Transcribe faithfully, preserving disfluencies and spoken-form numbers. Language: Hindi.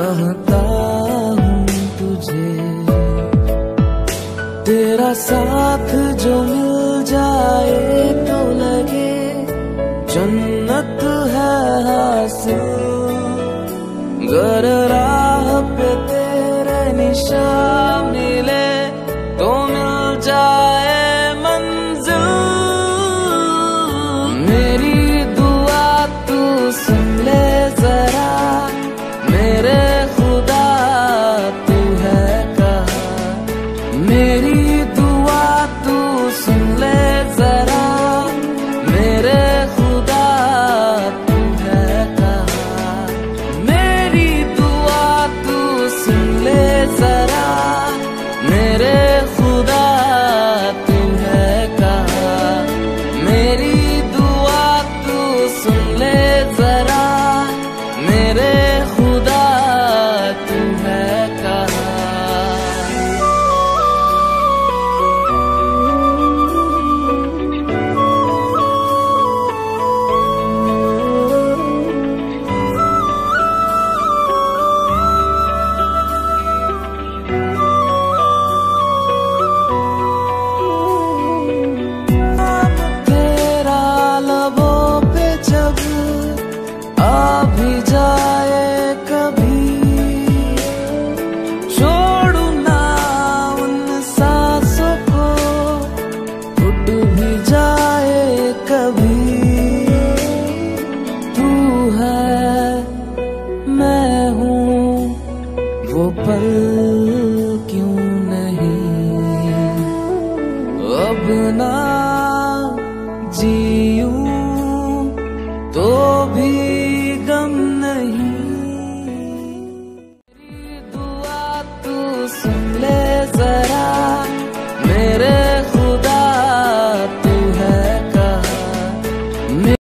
चाहता हूँ तुझे, तेरा साथ जो मिल जाए तो लगे जन्नत है हासिल। गर राह पे तेरे निशान मिले तो मिल जाए मंजिल। मेरी दुआ तू सुन ले जरा, मेरे खुदा तू है कहाँ। मेरी दुआ तू सुन ले जरा, मेरे खुदा तू है कहाँ। मेरी दुआ तू सुन ले जरा, मेरे खुदा तू है कहाँ। मेरी दुआ तू सुन ले जरा, मेरे खुदा तू है कहाँ। आ भी जाए कभी, छोड़ू ना उन सांसों को, टूट भी जाए कभी। तू है मैं हूँ वो पल क्यों नहीं, अब ना जीऊं तो भी